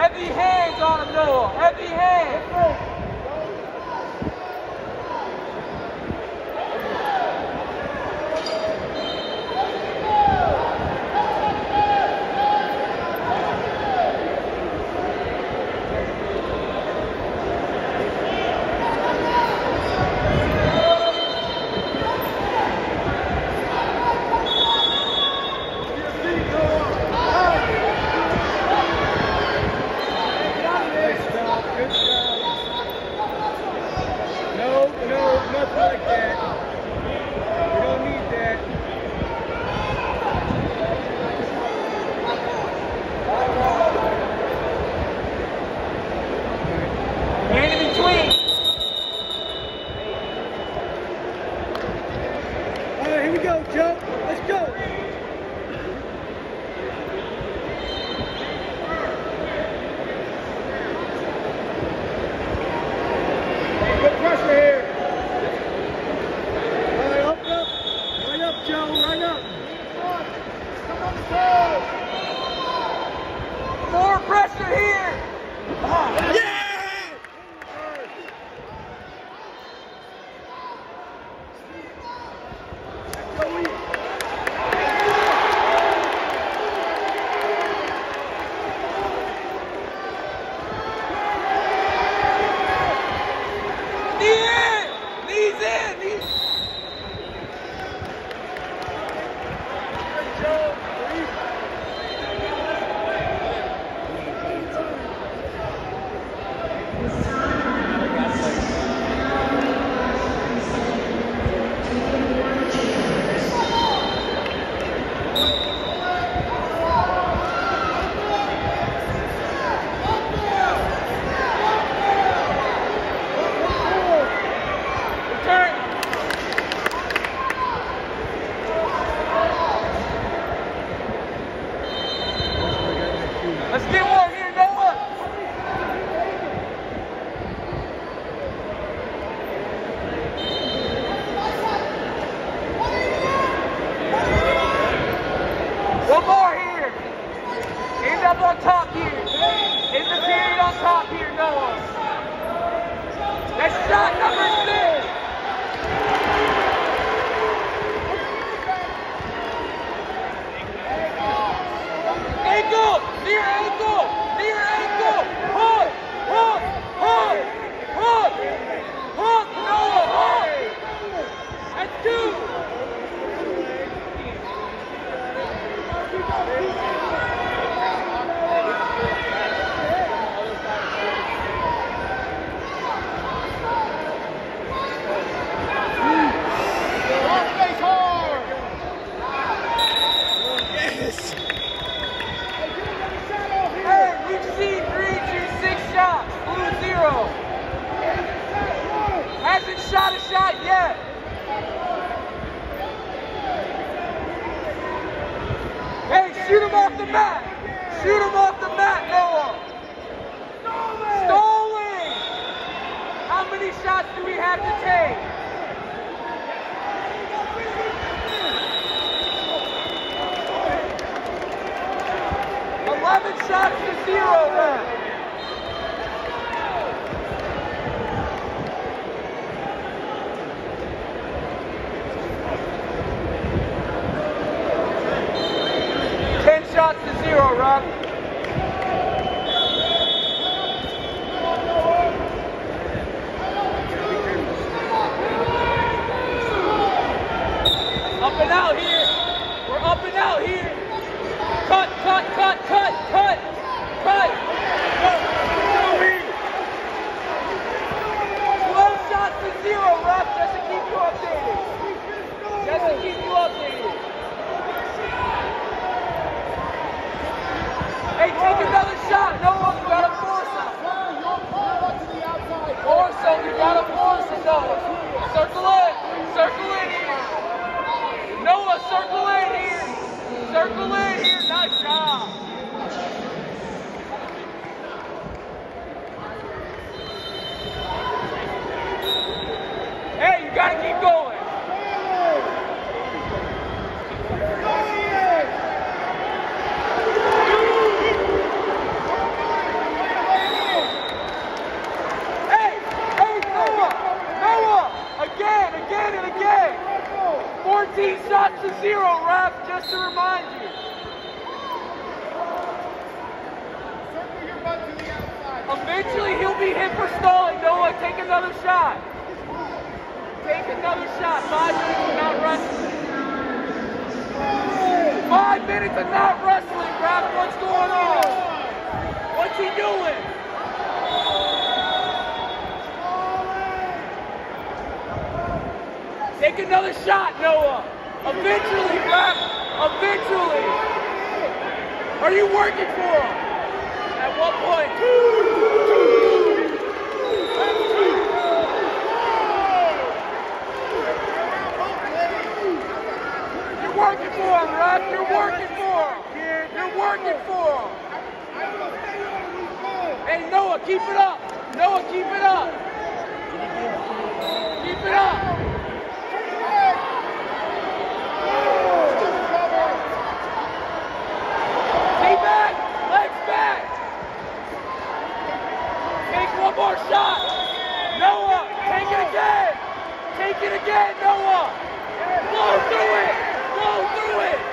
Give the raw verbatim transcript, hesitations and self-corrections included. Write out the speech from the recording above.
Heavy hands on him, Noah. Heavy hands. Cut, cut, cut, cut, cut, cut. zero, ref, just to remind you. Circle your butt to the outside. Eventually he'll be hit for stalling. Noah, take another shot. Take another shot. Five minutes of not wrestling. Five minutes of not wrestling, ref. What's going on? What's he doing? Take another shot, Noah. Eventually, ref. Eventually. Are you working for him? At what point? You're working for him, ref. You're working for him. You're working for him. Hey, Noah, keep it up. Noah, keep it up. Keep it up. Stay back. Legs back. Take one more shot. Noah, take it again. Take it again, Noah. Blow through it. Blow through it.